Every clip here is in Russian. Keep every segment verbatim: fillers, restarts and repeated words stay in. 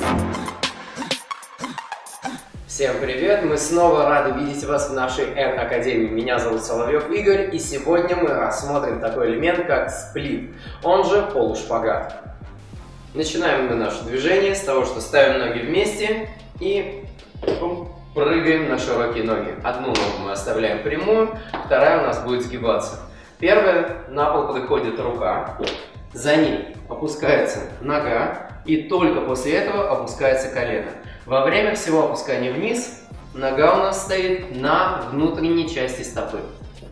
Всем привет! Мы снова рады видеть вас в нашей Н Академии. Меня зовут Соловьев Игорь, и сегодня мы рассмотрим такой элемент, как сплит, он же полушпагат. Начинаем мы наше движение с того, что ставим ноги вместе и прыгаем на широкие ноги. Одну ногу мы оставляем прямую, вторая у нас будет сгибаться. Первая, на пол приходит рука, за ней опускается нога, и только после этого опускается колено. Во время всего опускания вниз нога у нас стоит на внутренней части стопы.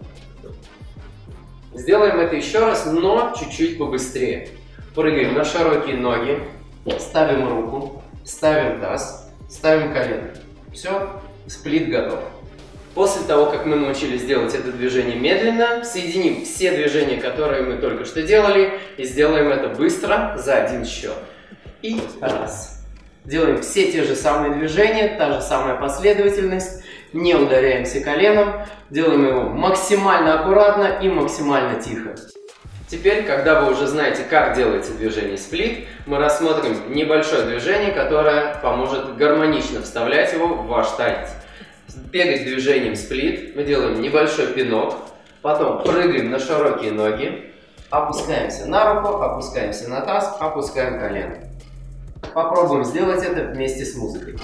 Сделаем это еще раз, но чуть-чуть побыстрее. Прыгаем на широкие ноги, ставим руку, ставим таз, ставим колено. Все, сплит готов. После того, как мы научились делать это движение медленно, соединим все движения, которые мы только что делали, и сделаем это быстро за один счет. И раз. Делаем все те же самые движения, та же самая последовательность, не ударяемся коленом, делаем его максимально аккуратно и максимально тихо. Теперь, когда вы уже знаете, как делается движение сплит, мы рассмотрим небольшое движение, которое поможет гармонично вставлять его в ваш танец. Перед движением сплит мы делаем небольшой пинок, потом прыгаем на широкие ноги, опускаемся на руку, опускаемся на таз, опускаем колено. Попробуем сделать это вместе с музыкой.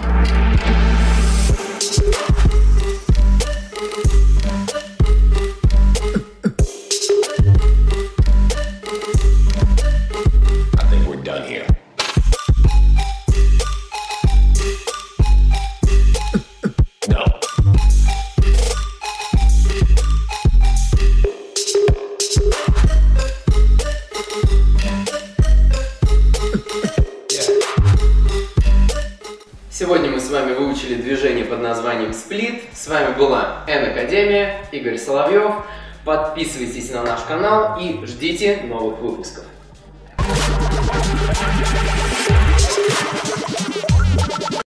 Сегодня мы с вами выучили движение под названием сплит. С вами была Н Академия, Игорь Соловьев. Подписывайтесь на наш канал и ждите новых выпусков.